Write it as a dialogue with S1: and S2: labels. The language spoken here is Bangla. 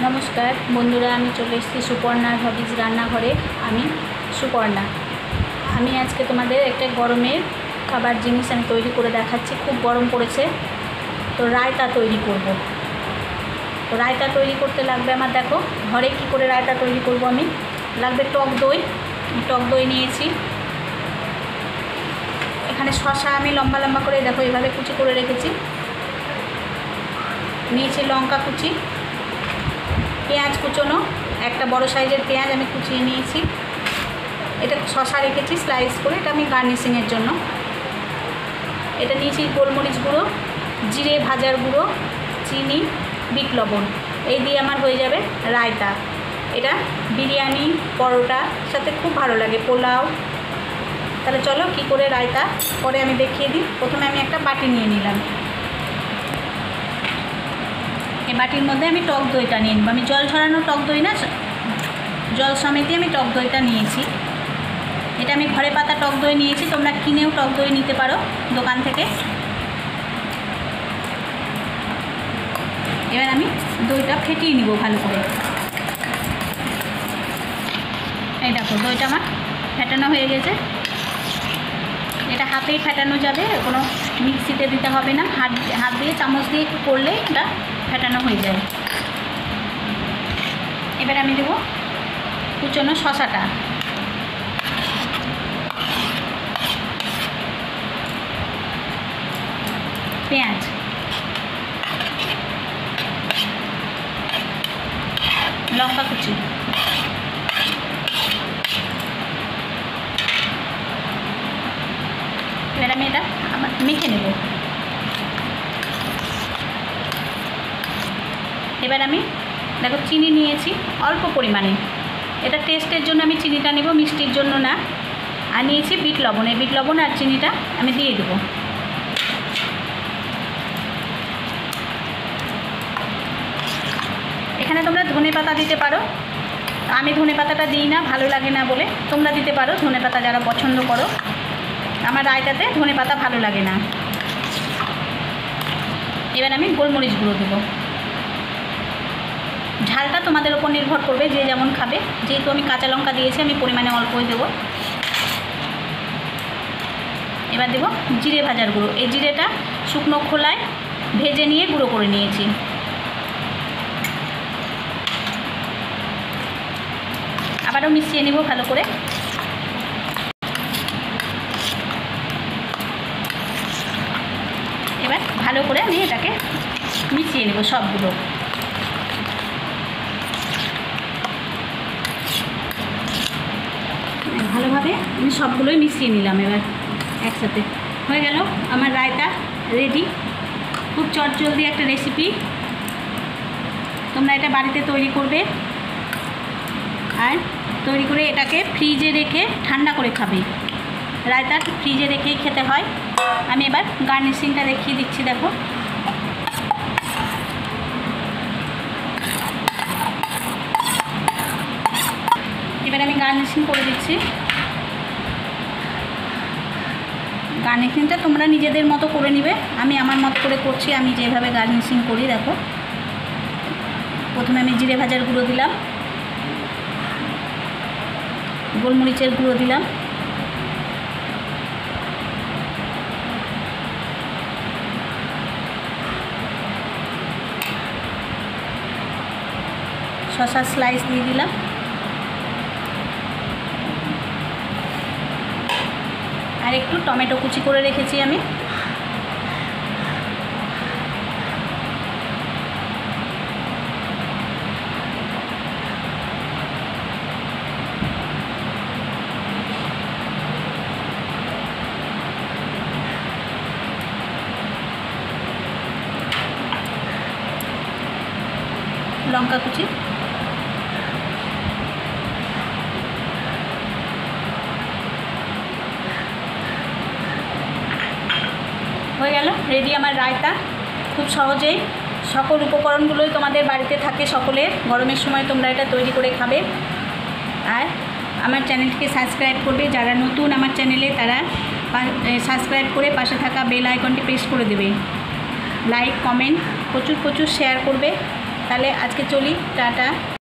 S1: নমস্কার বন্ধুরা, আমি চলে এসেছি সুপর্ণার হবিজ রান্নাঘরে। আমি সুপর্ণা। আমি আজকে তোমাদের একটা গরমের খাবার জিনিস আমি তৈরি করে দেখাচ্ছি। খুব গরম পড়েছে, তো রায়তা তৈরি করব। তো রায়তা তৈরি করতে লাগবে আমার, দেখো ঘরে কি করে রায়তা তৈরি করব আমি। লাগবে টক দই। টক দই নিয়েছি। এখানে শসা আমি লম্বা লম্বা করে দেখো এভাবে কুচি করে রেখেছি। নিয়েছি লঙ্কা কুচি, পেঁয়াজ কুচোনো, একটা বড় সাইজের পেঁয়াজ আমি কুচিয়ে নিয়েছি। এটা শসা রেখেছি স্লাইস করে, এটা আমি গার্নিশিংয়ের জন্য। এটা নিয়েছি গোলমরিচ গুঁড়ো, জিরে ভাজার গুঁড়ো, চিনি, বিট লবণ। এই দিয়ে আমার হয়ে যাবে রায়তা। এটা বিরিয়ানি, পরোটার সাথে খুব ভালো লাগে, পোলাও। তাহলে চলো কি করে রায়তা পরে আমি দেখিয়ে দিই। প্রথমে আমি একটা বাটি নিয়ে নিলাম। এই বাটির মধ্যে আমি টক দইটা নিয়ে নেব। আমি জল ঝরানো টক দই না, জল সমেতই আমি টক দইটা নিয়েছি। এটা আমি ঘরে পাতা টক দই নিয়েছি, তোমরা কিনেও টক দই নিতে পারো দোকান থেকে। এবার আমি দইটা ফেটিয়ে নিব ভালো করে। এই দেখো দইটা আমার ফেটানো হয়ে গেছে। এটা হাতেই ফেটানো যাবে, কোনো মিক্সিতে দিতে হবে না। হাত দিয়ে চামচ দিয়ে একটু করলে এটা ফেটানো হয়ে যায়। এবার আমি দেবো কুচনো শসাটা, পেঁয়াজ, লঙ্কা কুচি, এবার আমি এটা মেখে নেব। এবার আমি দেখো চিনি নিয়েছি অল্প পরিমাণে, এটা টেস্টের জন্য আমি চিনিটা নেব, মিষ্টির জন্য না। আর নিয়েছি বিট লবণ, এই বিট লবণ আর চিনিটা আমি দিয়ে দেবো। এখানে তোমরা ধনেপাতা দিতে পারো, আমি ধনেপাতাটা দিই না, ভালো লাগে না বলে। তোমরা দিতে পারো ধনেপাতা যারা পছন্দ করো। আমার রায়তাতে ধনেপাতা ভালো লাগে না। এবার আমি গোলমরিচ গুঁড়ো দেবো। ঝালটা তোমাদের ওপর নির্ভর করবে, যে যেমন খাবে। যেহেতু আমি কাঁচা লঙ্কা দিয়েছি, আমি পরিমাণে অল্পই দেবো। এবার দেবো জিরে ভাজার গুঁড়ো। এই জিরেটা শুকনো খোলায় ভেজে নিয়ে গুঁড়ো করে নিয়েছি। আবারও মিশিয়ে নেব ভালো করে। এবার ভালো করে আমি এটাকে মিশিয়ে নেব সবগুলো। ভালোভাবে আমি সবগুলোই মিশিয়ে নিলাম। এবার একসাথে হয়ে গেল আমার রায়তা রেডি। খুব চটজলদি একটা রেসিপি, তোমরা এটা বাড়িতে তৈরি করবে। আর তৈরি করে এটাকে ফ্রিজে রেখে ঠান্ডা করে খাবে। রায়তা ফ্রিজে রেখেই খেতে হয়। আমি এবার গার্নিশিংটা দেখিয়ে দিচ্ছি, দেখো। এবার আমি গার্নিশিং করে দিচ্ছি। গার্নিশিংটা তোমরা নিজেদের মতো করে নিবে, আমি আমার মতো করে করছি। আমি যেভাবে গার্নিশিং করি দেখো। প্রথমে আমি জিরে ভাজার গুঁড়ো দিলাম, গোলমরিচের গুঁড়ো দিলাম, শসা স্লাইস দিয়ে দিলাম, আর একটু টমেটো কুচি করে রেখেছি আমি। লঙ্কা কুচি, হয়ে গেল রেডি আমার রায়তা। খুব সহজেই সকল উপকরণগুলোই তোমাদের বাড়িতে থাকে সকলের। গরমের সময় তোমরা এটা তৈরি করে খাবে। আর আমার চ্যানেলটিকে সাবস্ক্রাইব করবে, যারা নতুন আমার চ্যানেলে তারা সাবস্ক্রাইব করে পাশে থাকা বেল আইকনটি প্রেস করে দেবে। লাইক কমেন্ট প্রচুর শেয়ার করবে। তাহলে আজকে চলি, টাটা।